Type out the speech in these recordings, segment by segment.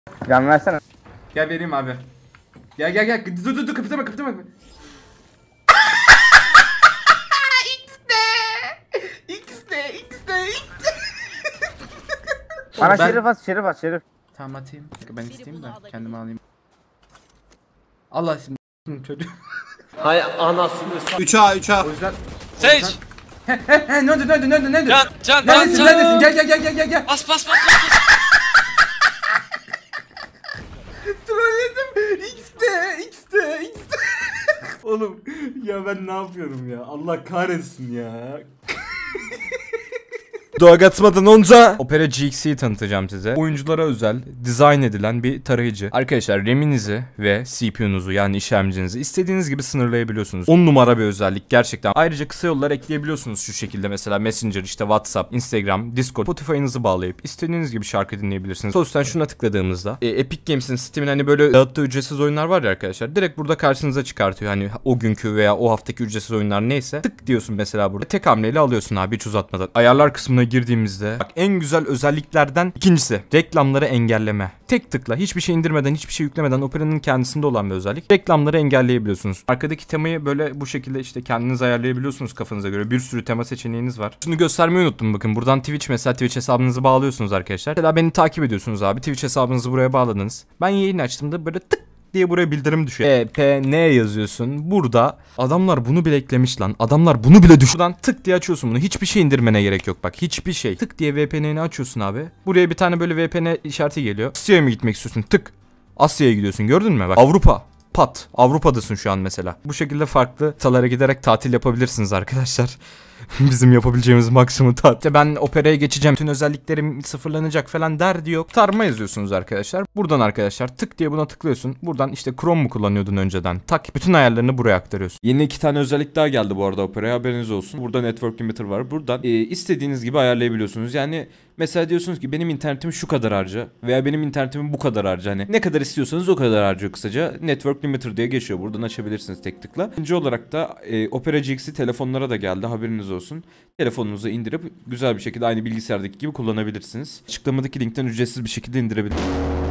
Can versene. Gel vereyim abi. Gel. Dur kıpırdama. XD. Bana Ben- şerif at. Tamam atayım. Ben isteyeyim de kendime alayım. Allah şimdi çocuğu. Hay anasını 3A. O yüzden Sage! ne oldu? Can Neredesin? Gel. Bas. Trolledim. XD. Oğlum ya ben ne yapıyorum ya? Allah kahretsin ya. Doğa atmadan onca Opera GX'yi tanıtacağım size. Oyunculara özel, dizayn edilen bir tarayıcı. Arkadaşlar RAM'inizi ve CPU'nuzu yani işlemcinizi istediğiniz gibi sınırlayabiliyorsunuz. 10 numara bir özellik gerçekten. Ayrıca kısa yollar ekleyebiliyorsunuz şu şekilde, mesela Messenger, işte WhatsApp, Instagram, Discord, Spotify'ınızı bağlayıp istediğiniz gibi şarkı dinleyebilirsiniz. Sonuçta şuna tıkladığımızda Epic Games'in, Steam'in hani böyle dağıttığı ücretsiz oyunlar var ya arkadaşlar. Direkt burada karşınıza çıkartıyor. Hani o günkü veya o haftaki ücretsiz oyunlar neyse. Tık diyorsun mesela burada. Tek hamleyle alıyorsun abi, hiç uzatmadan. Ayarlar kısmına girdiğimizde bak, en güzel özelliklerden ikincisi reklamları engelleme. Tek tıkla, hiçbir şey indirmeden, hiçbir şey yüklemeden, Opera'nın kendisinde olan bir özellik. Reklamları engelleyebiliyorsunuz. Arkadaki temayı böyle bu şekilde işte kendiniz ayarlayabiliyorsunuz kafanıza göre. Bir sürü tema seçeneğiniz var. Şunu göstermeyi unuttum, bakın buradan Twitch, mesela Twitch hesabınızı bağlıyorsunuz arkadaşlar. Mesela beni takip ediyorsunuz abi. Twitch hesabınızı buraya bağladınız. Ben yayın açtığımda böyle tık diye buraya bildirim düşüyor. EPN yazıyorsun. Burada adamlar bunu bile eklemiş lan. Adamlar bunu bile düşün. Buradan tık diye açıyorsun bunu. Hiçbir şey indirmene gerek yok bak. Hiçbir şey. Tık diye VPN'ini açıyorsun abi. Buraya bir tane böyle VPN işareti geliyor. Asya'ya mı gitmek istiyorsun? Tık. Asya'ya gidiyorsun. Gördün mü? Bak Avrupa. Pat. Avrupa'dasın şu an mesela. Bu şekilde farklı kıtalara giderek tatil yapabilirsiniz arkadaşlar. Bizim yapabileceğimiz maksimum tatil. Ben Opera'ya geçeceğim, bütün özelliklerim sıfırlanacak falan derdi yok. Tarma yazıyorsunuz arkadaşlar. Buradan arkadaşlar tık diye buna tıklıyorsun. Buradan işte Chrome mu kullanıyordun önceden? Tak, bütün ayarlarını buraya aktarıyorsun. Yeni 2 tane özellik daha geldi bu arada Opera'ya, haberiniz olsun. Burada Network Limiter var. Buradan istediğiniz gibi ayarlayabiliyorsunuz. Yani mesela diyorsunuz ki benim internetimi şu kadar harca veya benim internetimi bu kadar harca. Hani ne kadar istiyorsanız o kadar harcıyor kısaca. Network Limiter diye geçiyor. Buradan açabilirsiniz tek tıkla. İkinci olarak da Opera GX'i telefonlara da geldi, haberiniz olsun. Telefonunuza indirip güzel bir şekilde aynı bilgisayardaki gibi kullanabilirsiniz. Açıklamadaki linkten ücretsiz bir şekilde indirebilirsiniz.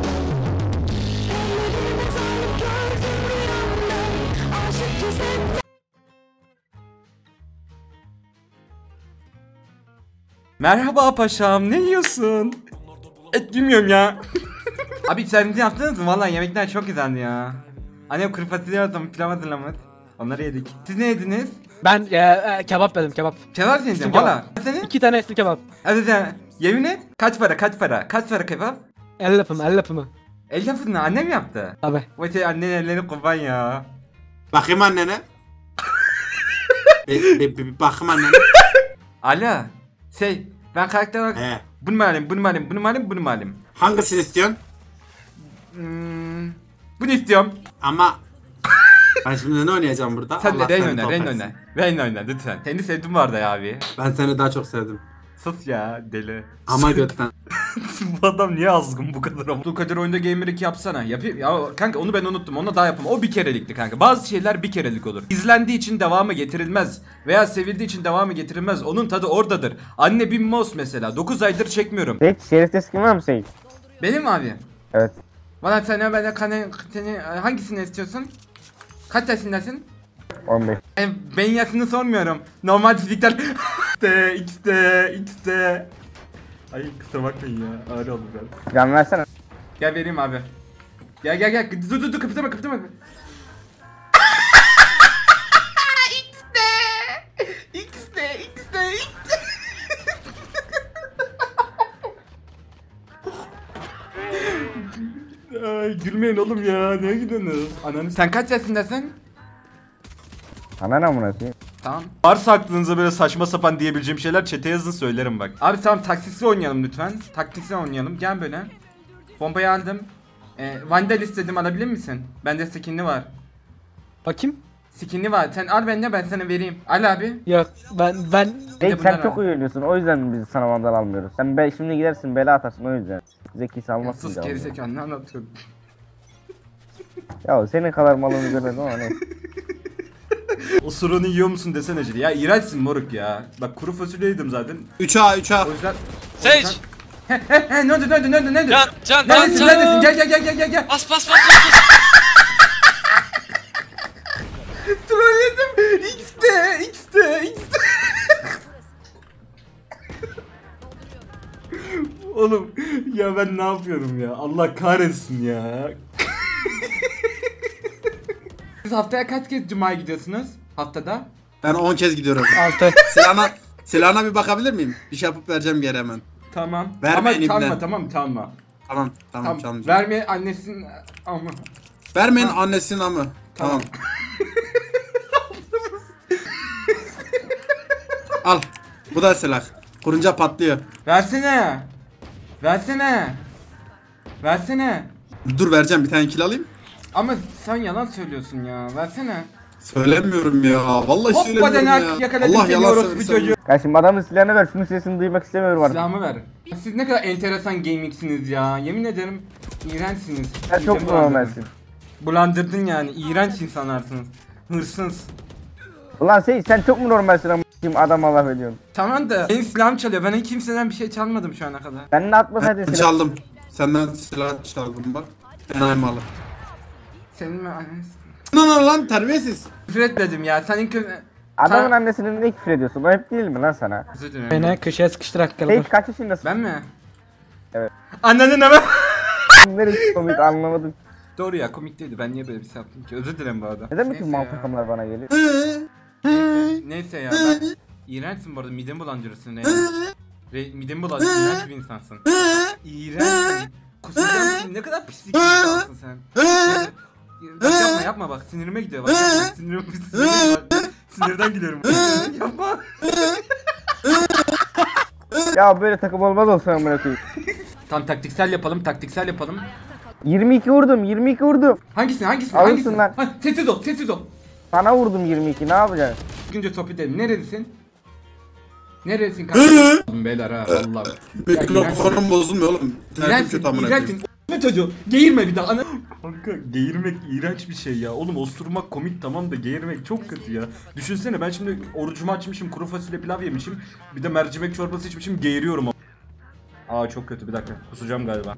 Merhaba paşam, ne yiyorsun? Et bilmiyorum ya. Abi sen ne yaptınız mı? Vallahi yemekler çok güzeldi ya. Annem kuru fasulye yaptım, pilav hazırlamış. Onları yedik. Siz ne yediniz? Ben kebap yedim, kebap. Kebap yedin valla. Senin? 2 tane etli kebap. Hadi sen yemin et. Kaç para? Kaç para kebap? El yapımı. El yapımını annem yaptı. Abi. Vay şey, annen elleri kurban ya. Bakayım annene. Bakayım annene. Ala. Ben karakter olarak He. bunu mu alayım? Hangisini istiyorsun? Bunu istiyorum. Ama ben şimdi ne oynayacağım burada? Sen de Allah Rain seni oyna, top Rain etsin. oyna. Rain oyna lütfen. Seni sevdim vardı ya abi. Ben seni daha çok sevdim. Sus ya deli. Ama götten. Bu adam niye azgın bu kadar ama? Bu kadar oyunda Gamer 2 yapsana. Yapayım ya kanka, onu ben unuttum. Onu daha yapamam. O bir kerelikti kanka. Bazı şeyler bir kerelik olur. İzlendiği için devamı getirilmez. Veya sevildiği için devamı getirilmez. Onun tadı oradadır. Anne Bin Mouse mesela. 9 aydır çekmiyorum. Seyit şerif teskin var mı Seyit? Benim mi abi? Evet. Bana sen ben seni hangisini istiyorsun? Kaç yaşındasın? 15. Ben yaşını sormuyorum. Normal fizikler. XD. Ay kusura bakmayın ya. Ağır oldu biraz. Can versene. Gel vereyim abi. Gel. Dur kıpırdama. XD. Ay gülmeyin oğlum ya. Neye gidiyorsunuz? Ananı. Sen kaç yaşındasın? Ana ne amına koyayım? Tamam. Varsa aklınıza böyle saçma sapan diyebileceğim şeyler chat'e yazın, söylerim bak. Abi tamam, taktiksel oynayalım lütfen. Taktiksel oynayalım. Gel böyle. Bombayı aldım. Vandal istedim, alabilir misin? Bende skinli var. Bakayım. Skinli var. Sen al bende, ben sana vereyim. Al abi. Yok ben Seyit bunlar sen çok var. uyuyorsun, o yüzden biz sana vandal almıyoruz. Sen şimdi gidersin bela atarsın, o yüzden. Zeki salmazsın. Sus gerizekalı, ne anlatıyorsun? Ya senin kadar malını görmedim ama neyse. O sorunu yiyor musun desene Cili. Ya iğrençsin moruk ya. Bak kuru fasulye yedim zaten. 3A. O yüzden... Sage! Ne oldu? Can Neredesin? Gel. Bas. Trolledim. X'te. Oğlum ya ben ne yapıyorum ya? Allah kahretsin ya. Siz haftaya kaç kez Cuma'ya gidiyorsunuz? Haftada? Ben 10 kez gidiyorum. 6. Silahına bir bakabilir miyim? Bir şey yapıp vereceğim geri hemen. Tamam. Vermeyin Ama ibne. tamam. Tamam Tamam. Verme annesinin ama. Vermeyin annesinin amı. Tamam. Al. Bu da silah. Kurunca patlıyor. Versene. Dur vereceğim, bir tane kill alayım. Ama sen yalan söylüyorsun ya. Versene. Söylemiyorum ya. Vallahi Hoppa söylemiyorum denak ya. yakaladım Allah seni yalan orospu söylüyorsun. çocuğu. Kardeşim adamın silahını ver. Şunun sesini duymak istemiyorum artık. Silahımı ver. Siz ne kadar enteresan gamingsiniz ya. Yemin ederim iğrençsiniz. Sen çok Midemi bulandırdın. normalsin. Bulandırdın yani. İğrenç insanlarsınız. Hırsız. Ulan sen çok mu normalsin ama adam Allah ediyorsun. Tamam da benim silahım çalıyor. Ben hiç kimseden bir şey çalmadım şu ana kadar. Ben ne atmasaydın Ben silah. çaldım. Senden silah çaldım bak. Ben malı. Senin mi annen? Lan terbiyesiz. Küfür etmedim ya. Senin Adamın annesinin ne küfür ediyorsun? O hep değil mi lan sana? Özür dilerim. Beni köşeye sıkıştır hakkı. Seyit kaç yaşındasın? Ben mi? Evet. Annenin ama. Neresi komik anlamadım. Doğru ya, komik değildi. Ben niye böyle bir şey yaptım ki? Özür dilerim bu arada. Neden bütün Neyse mal ya. takımlar bana geliyor? Neyse ya, ben iğrençsin bu arada, midemi bulandırırsın ya. Midemi bulandırırsın, iğrenç bir insansın. İğrençsin. Kusacağım seni, ne kadar pislik bir insansın sen. Bak yapma bak, sinirime gidiyor bak. Yapma. Sinirime gidiyor. Sinirden gidiyorum. Yapma. Ya böyle takım olmaz olsa amına koyayım. Tamam, taktiksel yapalım. 22 vurdum. Hangisini? Alırsın lan. Ha, sessiz ol. Sana vurdum 22, ne yapacaksın? Günce sohbet edelim. Neredesin kanka? Beyler ha, vallahi. Mikrofonum bozulmuyor oğlum. İnternetim kötü amına koyayım. İğrençsin. Ne çocuğu? Geğirme bir daha. Kanka geğirmek iğrenç bir şey ya. Oğlum osurmak komik tamam da geğirmek çok kötü ya. Düşünsene, ben şimdi orucumu açmışım, kuru fasulye pilav yemişim. Bir de mercimek çorbası içmişim, geğiriyorum. Aa çok kötü, bir dakika. Kusacağım galiba.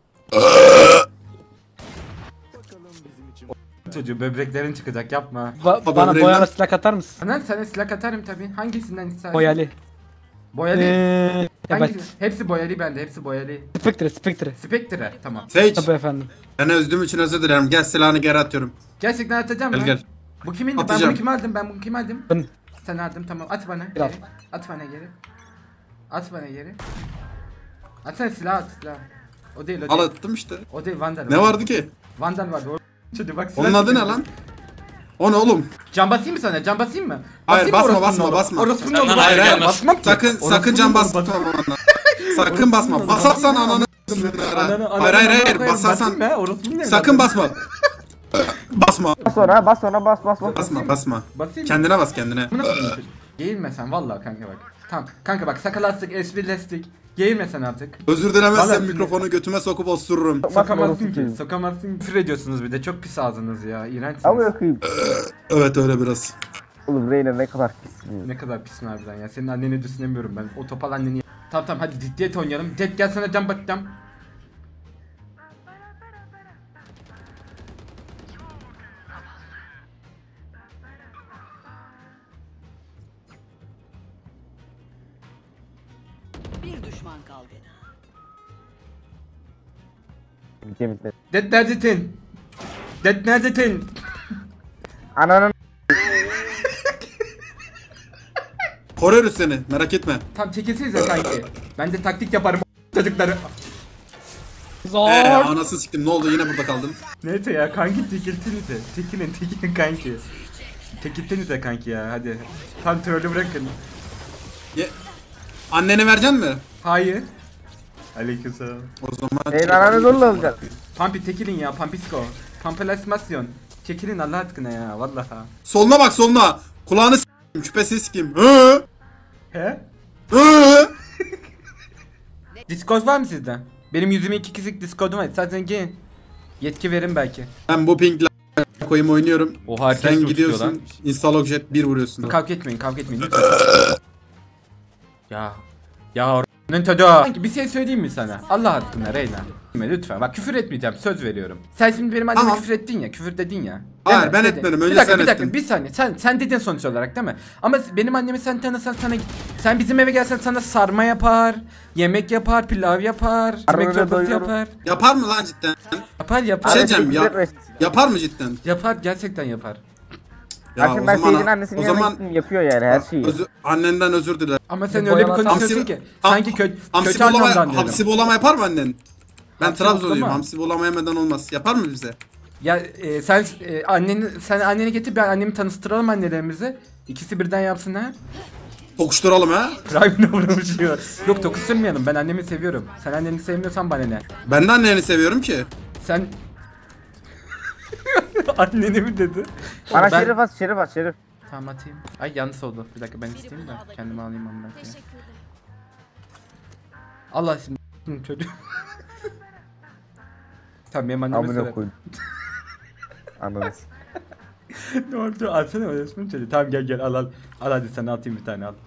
Çocuğu böbreklerin çıkacak, yapma. Bana Böbreğinden- boyalı silah atar mısın? Anan sana silah atarım tabi. Hangisinden istersin? Boyalı. Boyalı. Evet. Hepsi boyalı bende, hepsi boyalı. Spectre. Spectre, tamam. Sage, Tabii efendim. ben üzdüğüm için özür dilerim. Gel silahını geri atıyorum. Gerçekten atacağım Gel mı? gel. Bu kimindi? Ben Atacağım. bunu kime aldım? Ben. Sen aldın, tamam. At bana Al. geri. At bana geri. Atsana silah. O değil. Al attım işte. O değil, Vandal. Ne vardı ki? Vandal vardı. Çocuğu bak. Onun adı ne lan? O ne oğlum? Can basayım mı sana? Basayım mı? Hayır, Basayım mı basma, orospunun basma. oğlu? Orospunun Lan, oğlu. hayır, Hayır, hayır. Basmam ki. Sakın Orospunun can oğlu basma. Sakın basma. Basarsan ananı. Hayır, basarsan. Sakın basma. Basma. Bas sonra bas. Basma. Basayım mı? Kendine bas kendine. Buna koyayım çocuk. Geğirme sen vallahi kanka bak. Tamam kanka bak, sakalastık, esprileştik. Geğirme sen artık. Özür dilemezsem Vallahi- mikrofonu götüme sokup osururum. Sokamazsın ki. Sokamazsın. Küfür ediyorsunuz bir de, çok pis ağzınız ya. İğrençsiniz. Ama koyayım. Evet öyle biraz. Oğlum Reyna ne kadar pis. Ne kadar pisin harbiden ya. Senin anneni düşünemiyorum ben. O topal anneni. Tamam hadi ciddiyet oynayalım. Tek gel sana can bakacağım. Bir düşman kaldı. Kemikler. Det neredesin? Det neredesin? Ananın Koruyoruz seni, merak etme. Tam çekilsenize kanki. Ben de taktik yaparım çocukları. Zor. Anası siktim, ne oldu, yine burada kaldım. Neyse ya kanki, çekilsenize. Çekilin kanki. Çekilsenize kanki ya, hadi. Tam trolü bırakın. Annene vereceksin mi? Hayır. Aleykümselam. O zaman Reyna ananı zorla alacak. Pampi çekilin ya, Pampisko. Pampelasmasyon. Çekilin Allah aşkına ya, vallahi. soluna bak, soluna. Kulağını s**kim, küpesini s**kim. Hı? He? Hı? Discord var mı sizde? Benim 122 kişilik Discord'um var. Zaten gelin. Yetki verin belki. Ben bu pingle koyayım oynuyorum. Oha, herkes Sen çok gidiyorsun, istiyor install objet 1 vuruyorsun. Kavga etmeyin lütfen. Ya. Ya Nintendo. Sanki bir şey söyleyeyim mi sana? Allah aşkına Reyna. Lütfen bak küfür etmeyeceğim söz veriyorum. Sen şimdi benim anneme Tamam. küfür ettin ya, küfür dedin ya. Hayır, Değil mi? ben Dedin. etmedim, önce bir dakika, sen bir dakika, ettin. bir saniye. Sen dedin sonuç olarak değil mi? Ama benim annemi sen tanısan sana, sen bizim eve gelsen sana sarma yapar, yemek yapar, pilav yapar, yemek Arada çorbası doyuyorum. yapar. Yapar mı lan cidden? Yapar Bir yapar. şey Arada diyeceğim ya. güzel Yapar mı cidden? Yapar, gerçekten yapar. Ya Akşam ben Seyir'in annesinin o yanına zaman gittim yapıyor yani her şeyi. annenden özür diler. Ama sen Bu öyle bir boyama- konuşuyorsun ki sanki kötü anlamdan diyorum. Hamsi bulama yapar mı annen? Ben Hamsi Trabzonluyum. bulama. Hamsi bulama yemeden olmaz. Yapar mı bize? Ya sen anneni getir, ben annemi tanıştıralım annelerimize. İkisi birden yapsın ha. Tokuşturalım ha. Prime'le uğraşıyor. Yok tokuşturmayalım, ben annemi seviyorum. Sen anneni sevmiyorsan bana ne? Ben de anneni seviyorum ki. Sen... Anneni mi dedi? Bana Ben- Şerif at, Şerif at, Şerif. Tamam atayım. Ay yanlış oldu. Bir dakika ben isteyeyim de kendimi alayım ondan. Allah şimdi çocuğu. Tamam benim anneme Amına söyle. koydum. Anladınız. Ne oldu? Alsana öylesini çocuğu. Tamam gel al. Al hadi sana atayım bir tane al.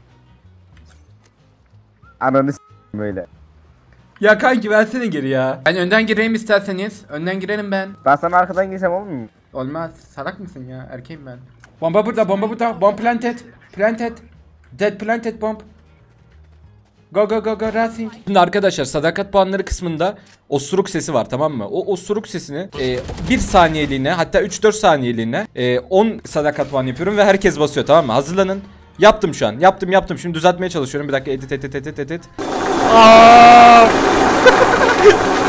Ananı böyle. Ya kanki versene geri ya. Ben önden gireyim isterseniz. Önden girelim ben. Ben sana arkadan girsem olur mu? Olmaz. Salak mısın ya? Erkeğim ben. Bomba burada, bomba burada. Bomb planted. Planted. Dead planted bomb. Go go go go racing. Şimdi arkadaşlar sadakat puanları kısmında osuruk sesi var, tamam mı? O osuruk sesini 1 saniyeliğine, hatta 3-4 saniyeliğine 10 sadakat puan yapıyorum ve herkes basıyor, tamam mı? Hazırlanın. Yaptım şu an. Yaptım. Şimdi düzeltmeye çalışıyorum. Bir dakika edit.